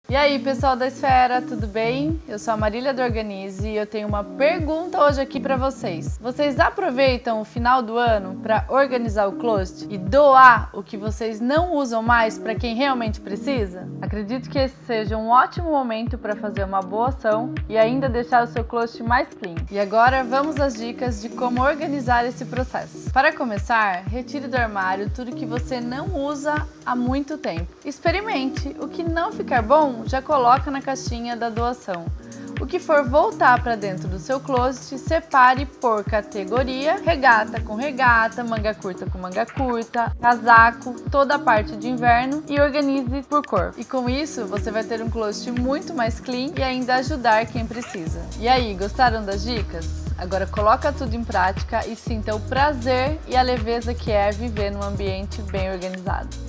E aí, pessoal da Esfera, tudo bem? Eu sou a Marília do Organize e eu tenho uma pergunta hoje aqui para vocês. Vocês aproveitam o final do ano para organizar o closet e doar o que vocês não usam mais para quem realmente precisa? Acredito que esse seja um ótimo momento para fazer uma boa ação e ainda deixar o seu closet mais clean. E agora vamos às dicas de como organizar esse processo. Para começar, retire do armário tudo que você não usa há muito tempo. Experimente, o que não ficar bom, já coloca na caixinha da doação. O que for voltar para dentro do seu closet, separe por categoria: regata com regata, manga curta com manga curta, casaco, toda a parte de inverno, e organize por cor. E com isso, você vai ter um closet muito mais clean e ainda ajudar quem precisa. E aí, gostaram das dicas? Agora coloca tudo em prática e sinta o prazer e a leveza que é viver num ambiente bem organizado.